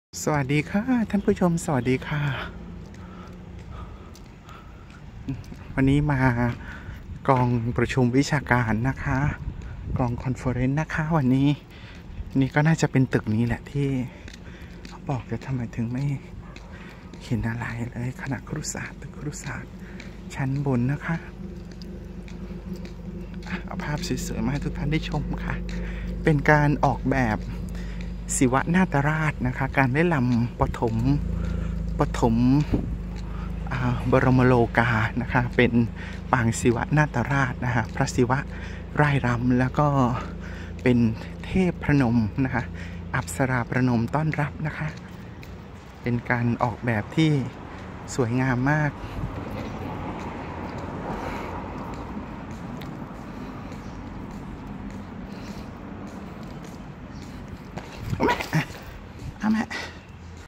สวัสดีค่ะท่านผู้ชมสวัสดีค่ะวันนี้มากองประชุมวิชาการนะคะกองคอนเฟอเรนซ์นะคะวันนี้นี่ก็น่าจะเป็นตึกนี้แหละที่เขาบอกแต่ทำไมถึงไม่เห็นอะไรเลยคณะครุศาสตร์ตึกครุศาสตร์ชั้นบนนะคะเอาภาพสวยๆมาให้ทุกท่านได้ชมค่ะเป็นการออกแบบศิวนาฏราชนะคะการได้ลำปฐมบรมโลกานะคะเป็นปางศิวนาฏราชนะคะพระศิวะร่ายรำแล้วก็เป็นเทพพนมนะคะอัปสราประนมต้อนรับนะคะเป็นการออกแบบที่สวยงามมากเอาแม่